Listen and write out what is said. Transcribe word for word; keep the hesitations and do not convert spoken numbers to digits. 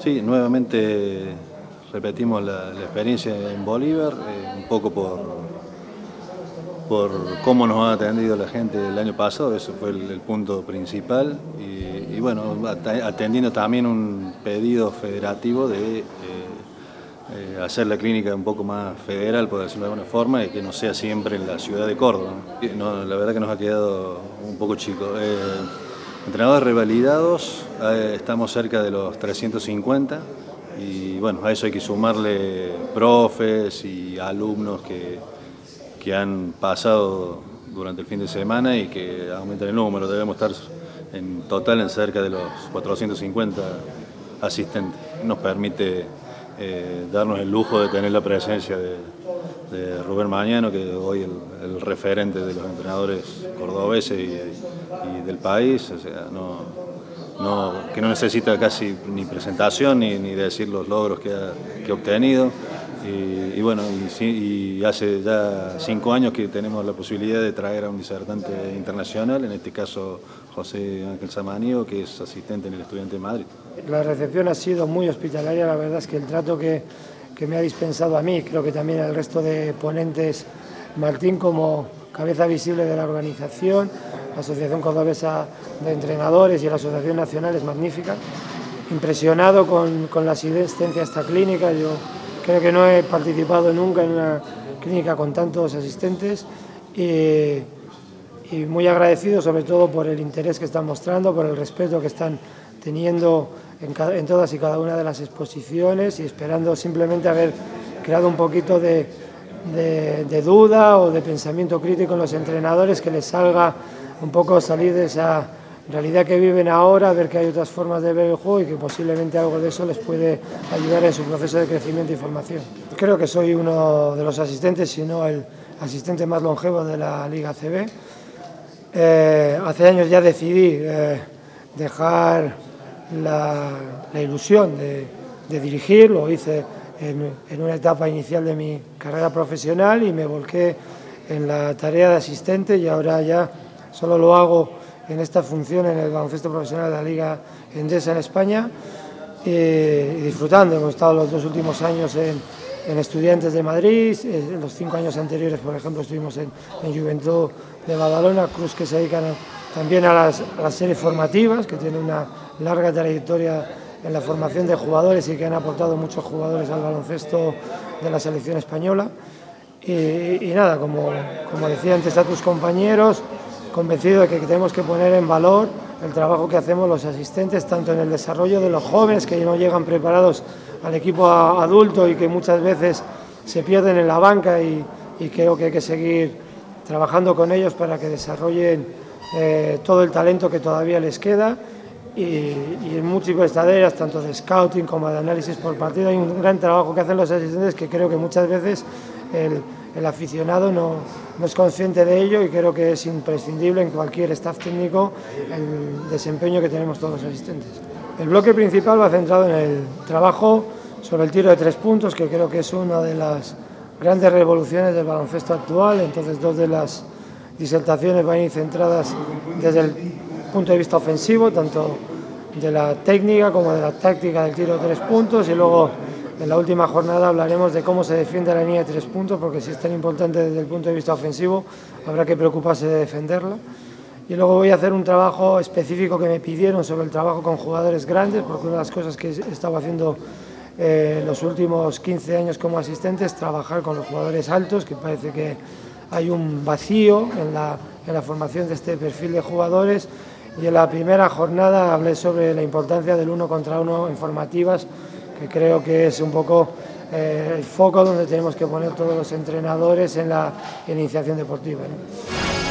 Sí, nuevamente repetimos la, la experiencia en Bolívar, eh, un poco por, por cómo nos ha atendido la gente el año pasado, ese fue el, el punto principal, y, y bueno, atendiendo también un pedido federativo de eh, eh, hacer la clínica un poco más federal, por decirlo de alguna forma, y que no sea siempre en la ciudad de Córdoba. No, la verdad que nos ha quedado un poco chico. Eh, entrenadores revalidados, eh, estamos cerca de los trescientos cincuenta, y bueno, a eso hay que sumarle profes y alumnos que, que han pasado durante el fin de semana y que aumentan el número. Debemos estar en total en cerca de los cuatrocientos cincuenta asistentes. Nos permite eh, darnos el lujo de tener la presencia de, de Rubén Mañano, que es hoy el, el referente de los entrenadores cordobeses y, y del país, o sea, no, no, que no necesita casi ni presentación ni, ni decir los logros que ha, que ha obtenido. Y, y bueno, y, y hace ya cinco años que tenemos la posibilidad de traer a un disertante internacional, en este caso José Ángel Samaniego, que es asistente en el Estudiante de Madrid. La recepción ha sido muy hospitalaria, la verdad es que el trato que, que me ha dispensado a mí, creo que también al resto de ponentes, Martín como cabeza visible de la organización, la Asociación Cordobesa de Entrenadores y la Asociación Nacional, es magnífica. Impresionado con, con la asistencia a esta clínica. Yo creo que no he participado nunca en una clínica con tantos asistentes y, y muy agradecido sobre todo por el interés que están mostrando, por el respeto que están teniendo en, cada, en todas y cada una de las exposiciones, y esperando simplemente haber creado un poquito de, de, de duda o de pensamiento crítico en los entrenadores, que les salga un poco salir de esa realidad que viven ahora, ver que hay otras formas de ver el juego y que posiblemente algo de eso les puede ayudar en su proceso de crecimiento y formación. Creo que soy uno de los asistentes, si no el asistente más longevo de la Liga A C B. Eh, hace años ya decidí eh, dejar la, la ilusión de, de dirigir, lo hice en, en una etapa inicial de mi carrera profesional y me volqué en la tarea de asistente, y ahora ya solo lo hago en esta función en el baloncesto profesional de la Liga Endesa en España, y, y disfrutando. Hemos estado los dos últimos años en, en Estudiantes de Madrid, en los cinco años anteriores, por ejemplo, estuvimos en, en Juventud de Badalona, clubes que se dedican a, también a las, a las series formativas, que tienen una larga trayectoria en la formación de jugadores y que han aportado muchos jugadores al baloncesto de la selección española. Y, y nada, como, como decía antes a tus compañeros, convencido de que tenemos que poner en valor el trabajo que hacemos los asistentes, tanto en el desarrollo de los jóvenes que no llegan preparados al equipo adulto y que muchas veces se pierden en la banca, y, y creo que hay que seguir trabajando con ellos para que desarrollen eh, todo el talento que todavía les queda, y, y en múltiples tareas, tanto de scouting como de análisis por partido. Hay un gran trabajo que hacen los asistentes que creo que muchas veces el, el aficionado no, no es consciente de ello, y creo que es imprescindible en cualquier staff técnico el desempeño que tenemos todos los asistentes. El bloque principal va centrado en el trabajo sobre el tiro de tres puntos, que creo que es una de las grandes revoluciones del baloncesto actual. Entonces, dos de las disertaciones van a ir centradas desde el punto de vista ofensivo, tanto de la técnica como de la táctica del tiro de tres puntos, y luego en la última jornada hablaremos de cómo se defiende la línea de tres puntos, porque si es tan importante desde el punto de vista ofensivo, habrá que preocuparse de defenderla. Y luego voy a hacer un trabajo específico que me pidieron sobre el trabajo con jugadores grandes, porque una de las cosas que he estado haciendo eh, los últimos quince años como asistente es trabajar con los jugadores altos, que parece que hay un vacío en la, en la formación de este perfil de jugadores. Y en la primera jornada hablé sobre la importancia del uno contra uno en formativas, que creo que es un poco eh, el foco donde tenemos que poner todos los entrenadores en la iniciación deportiva, ¿no?